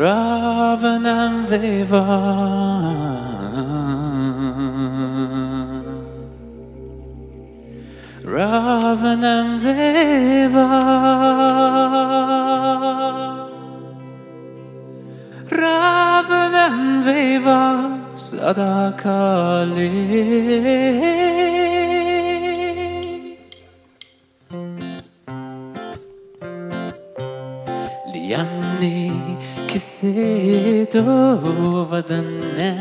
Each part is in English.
Ravanam Deva Ravanam Deva Ravanam Deva Sadakale Lianni kise to vadanne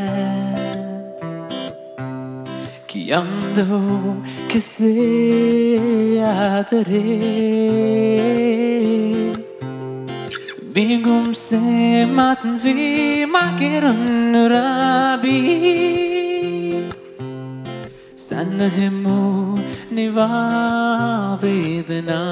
Kiyamdo kise adare Bingum se matvi makirun rabi Sanhimu nivavedna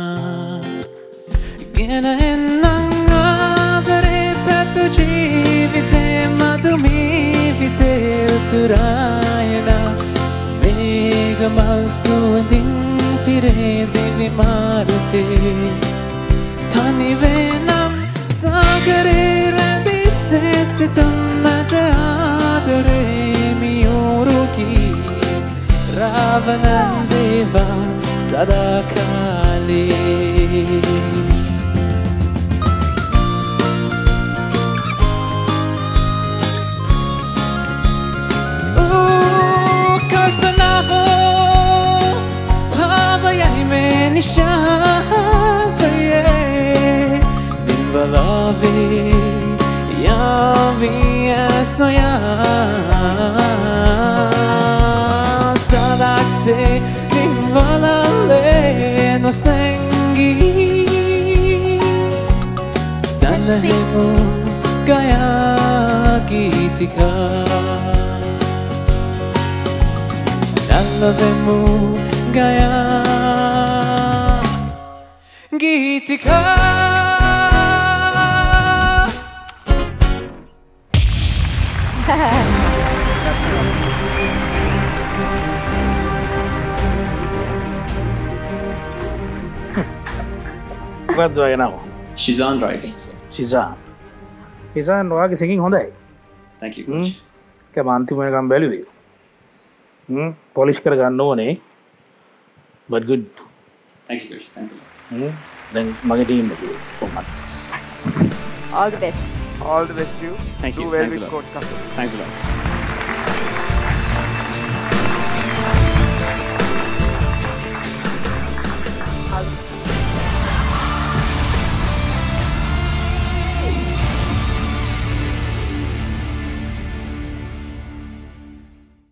Gena enangadare patu jeevite madumi vite uturayana Megamasu din pire devi marute Thani venam sagare radise sitam madadare miyoruki Ravanam Deva Sadakale Dinvalave yavi soya sadakse dinvalale no sengi sanhemu gaya gitika nallavemu gaya gitika What do I know? Shizan Rice. Shizan. Shizan, why is singing Honda? Thank you, coach. क्या मानती मैंने काम बैल भी polish कर गाना वो नहीं but good. Thank you, coach. Thanks a lot. Then मगे टीम में All the best. All the best to you. Thank you. Do well Thanks a with lot. Coach Kapil. Thanks a lot.